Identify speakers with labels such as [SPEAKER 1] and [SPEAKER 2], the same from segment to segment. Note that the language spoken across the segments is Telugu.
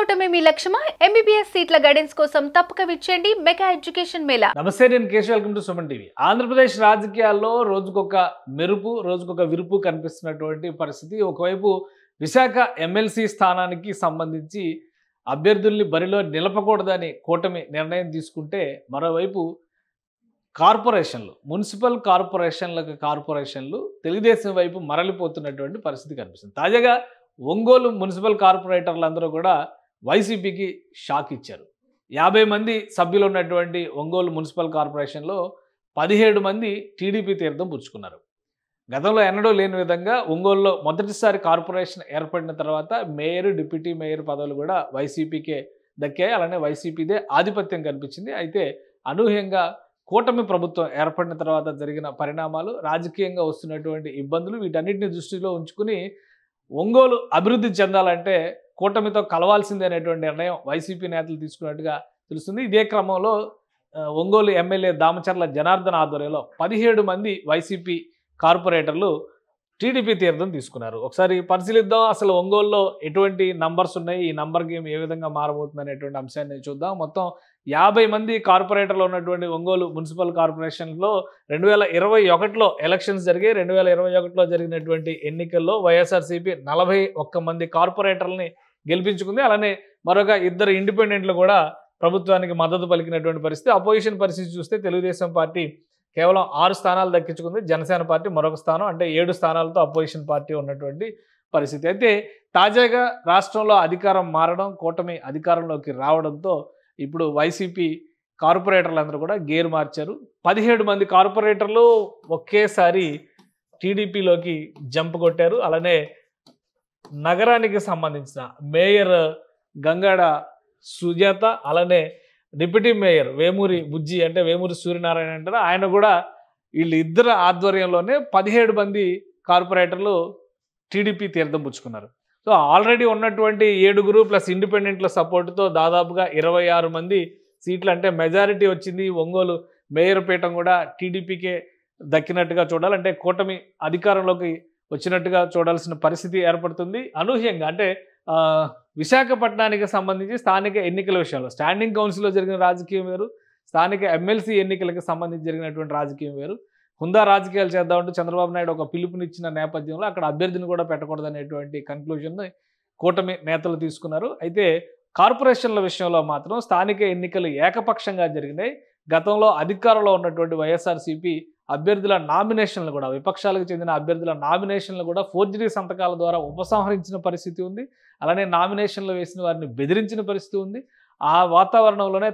[SPEAKER 1] అవటమే మీ లక్ష్యమా? ఎంబీబీఎస్ సీట్ల గైడెన్స్ కోసం తప్పక విచ్చేయండి మెగా ఎడ్యుకేషన్ మేళా.
[SPEAKER 2] నమస్తే, నేను Keshav. Welcome to Suman TV. Andhra Pradesh రాజకీయాల్లో రోజుకొక మెరుపు, రోజుకొక విరుపు కనిపిస్తున్నటువంటి పరిస్థితి. ఒకవైపు విశాఖ ఎమ్మెల్సీ స్థానానికి సంబంధించి అభ్యర్థుల్ని బరిలో నిలపకూడదని కూటమి నిర్ణయం తీసుకుంటే, మరోవైపు కార్పొరేషన్లు, మున్సిపల్ కార్పొరేషన్లు తెలుగుదేశం వైపు మరలిపోతున్నటువంటి పరిస్థితి కనిపిస్తుంది. తాజాగా ఒంగోలు మున్సిపల్ కార్పొరేటర్లందరూ కూడా వైసీపీకి షాక్ ఇచ్చారు. 50 మంది సభ్యులు ఉన్నటువంటి ఒంగోలు మున్సిపల్ కార్పొరేషన్లో 17 మంది టీడీపీ తీర్థం పుచ్చుకున్నారు. గతంలో ఎన్నడూ లేని విధంగా ఒంగోలులో మొదటిసారి కార్పొరేషన్ ఏర్పడిన తర్వాత మేయర్, డిప్యూటీ మేయర్ పదవులు కూడా వైసీపీకే దక్కాయి. అలానే వైసీపీదే ఆధిపత్యం కనిపించింది. అయితే అనూహ్యంగా కూటమి ప్రభుత్వం ఏర్పడిన తర్వాత జరిగిన పరిణామాలు, రాజకీయంగా వస్తున్నటువంటి ఇబ్బందులు, వీటన్నిటిని దృష్టిలో ఉంచుకుని ఒంగోలు అభివృద్ధి చెందాలంటే కూటమితో కలవాల్సిందే అనేటువంటి నిర్ణయం వైసీపీ నేతలు తీసుకున్నట్టుగా తెలుస్తుంది. ఇదే క్రమంలో ఒంగోలు ఎమ్మెల్యే దామచర్ల జనార్దన్ ఆధ్వర్యంలో 17 మంది వైసీపీ కార్పొరేటర్లు టీడీపీ తీర్థం తీసుకున్నారు. ఒకసారి పరిశీలిద్దాం, అసలు ఒంగోలులో ఎటువంటి నంబర్స్ ఉన్నాయి, ఈ నంబర్ గేమ్ ఏ విధంగా మారబోతుంది అనేటువంటి అంశాన్ని చూద్దాం. మొత్తం 50 మంది కార్పొరేటర్లు ఉన్నటువంటి ఒంగోలు మున్సిపల్ కార్పొరేషన్లో 2021లో ఎలక్షన్స్ జరిగాయి. 2021లో జరిగినటువంటి ఎన్నికల్లో వైఎస్ఆర్సీపీ 41 మంది కార్పొరేటర్లని గెలిపించుకుంది. అలానే మరొక 2 ఇండిపెండెంట్లు కూడా ప్రభుత్వానికి మద్దతు పలికినటువంటి పరిస్థితి. అపోజిషన్ పరిస్థితి చూస్తే తెలుగుదేశం పార్టీ కేవలం 6 స్థానాలు దక్కించుకుంది. జనసేన పార్టీ మరొక స్థానం, అంటే 7 స్థానాలతో అపోజిషన్ పార్టీ ఉన్నటువంటి పరిస్థితి. అయితే తాజాగా రాష్ట్రంలో అధికారం మారడం, కూటమి అధికారంలోకి రావడంతో ఇప్పుడు వైసీపీ కార్పొరేటర్లందరూ కూడా గేర్ మార్చారు. 17 మంది కార్పొరేటర్లు ఒకేసారి టీడీపీలోకి జంప్ కొట్టారు. అలానే నగరానికి సంబంధించిన మేయర్ గంగాడ సుజాత, అలానే డిప్యూటీ మేయర్ వేమూరి బుజ్జి, అంటే వేమూరి సూర్యనారాయణ అంటారు, ఆయన కూడా వీళ్ళిద్దరు ఆధ్వర్యంలోనే 17 మంది కార్పొరేటర్లు టీడీపీ తీర్థం పుచ్చుకున్నారు. సో ఆల్రెడీ ఉన్నటువంటి 7 ప్లస్ ఇండిపెండెంట్ల సపోర్టుతో దాదాపుగా 26 మంది సీట్లు, అంటే మెజారిటీ వచ్చింది. ఒంగోలు మేయర్ పీఠం కూడా టీడీపీకే దక్కినట్టుగా చూడాలి, అంటే కూటమి అధికారంలోకి వచ్చినట్టుగా చూడాల్సిన పరిస్థితి ఏర్పడుతుంది. అనూహ్యంగా అంటే విశాఖపట్నానికి సంబంధించి స్థానిక ఎన్నికల విషయంలో స్టాండింగ్ కౌన్సిల్లో జరిగిన రాజకీయం వేరు, స్థానిక ఎమ్మెల్సీ ఎన్నికలకు సంబంధించి జరిగినటువంటి రాజకీయం వేరు. హుందా రాజకీయాలు చేద్దామంటూ చంద్రబాబు నాయుడు ఒక పిలుపునిచ్చిన నేపథ్యంలో అక్కడ అభ్యర్థిని కూడా పెట్టకూడదనేటువంటి కన్క్లూజన్ని కూటమి నేతలు తీసుకున్నారు. అయితే కార్పొరేషన్ల విషయంలో మాత్రం స్థానిక ఎన్నికలు ఏకపక్షంగా జరిగినాయి. గతంలో అధికారంలో ఉన్నటువంటి వైఎస్ఆర్సీపీ అభ్యర్థుల నామినేషన్లు కూడా, విపక్షాలకు చెందిన అభ్యర్థుల నామినేషన్లు కూడా ఫోర్జరీ సంతకాల ద్వారా ఉపసంహరించిన పరిస్థితి ఉంది. అలానే నామినేషన్లు వేసిన వారిని బెదిరించిన పరిస్థితి ఉంది. ఆ వాతావరణంలోనే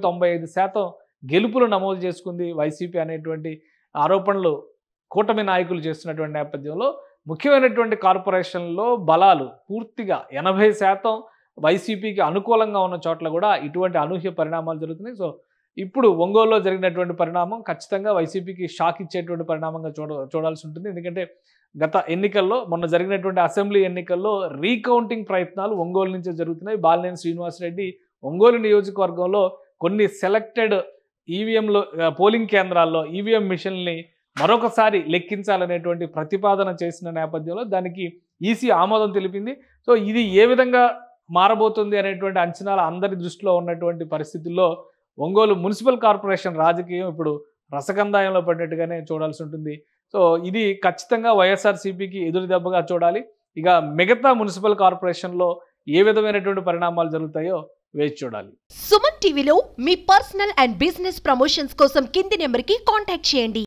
[SPEAKER 2] 90-95% గెలుపులు నమోదు చేసుకుంది వైసీపీ అనేటువంటి ఆరోపణలు కూటమి నాయకులు చేస్తున్నటువంటి నేపథ్యంలో ముఖ్యమైనటువంటి కార్పొరేషన్లో బలాలు పూర్తిగా 80% వైసీపీకి అనుకూలంగా ఉన్న చోట్ల కూడా ఇటువంటి అనూహ్య పరిణామాలు జరుగుతున్నాయి. సో ఇప్పుడు ఒంగోలులో జరిగినటువంటి పరిణామం ఖచ్చితంగా వైసీపీకి షాక్ ఇచ్చేటువంటి పరిణామంగా చూడాల్సి ఉంటుంది. ఎందుకంటే గత ఎన్నికల్లో, మొన్న జరిగినటువంటి అసెంబ్లీ ఎన్నికల్లో రీకౌంటింగ్ ప్రయత్నాలు ఒంగోలు నుంచే జరుగుతున్నాయి. బాలినేని శ్రీనివాసరెడ్డి ఒంగోలు నియోజకవర్గంలో కొన్ని సెలెక్టెడ్ ఈవీఎంలో, పోలింగ్ కేంద్రాల్లో ఈవీఎం మిషన్ని మరొకసారి లెక్కించాలనేటువంటి ప్రతిపాదన చేసిన నేపథ్యంలో దానికి ఈసీ ఆమోదం తెలిపింది. సో ఇది ఏ విధంగా మారబోతుంది అనేటువంటి అంచనాలు అందరి దృష్టిలో ఉన్నటువంటి పరిస్థితుల్లో ఒంగోలు మున్సిపల్ కార్పొరేషన్ రాజకీయం ఇప్పుడు రసకందాయంలో పడినట్టుగానే చూడాల్సి ఉంటుంది. సో ఇది ఖచ్చితంగా వైఎస్ఆర్సీపీకి ఎదురు దెబ్బగా చూడాలి. ఇక మిగతా మున్సిపల్ కార్పొరేషన్లో ఏ విధమైనటువంటి పరిణామాలు జరుగుతాయో వేచి చూడాలి.
[SPEAKER 3] సుమన్ టీవీలో మీ పర్సనల్ అండ్ బిజినెస్ ప్రమోషన్స్ కోసం కింది నెంబర్కి కాంటాక్ట్ చేయండి.